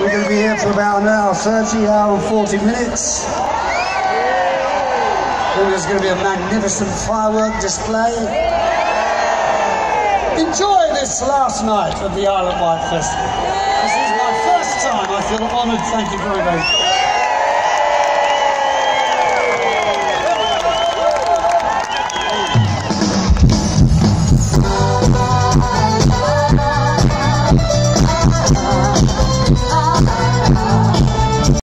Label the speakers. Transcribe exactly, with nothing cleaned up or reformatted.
Speaker 1: We're going to be here for about an hour thirty, hour and forty minutes. Then there's going to be a magnificent firework display. Enjoy this last night of the Isle of Wight Festival. This is my first time. I feel honoured. Thank you very much.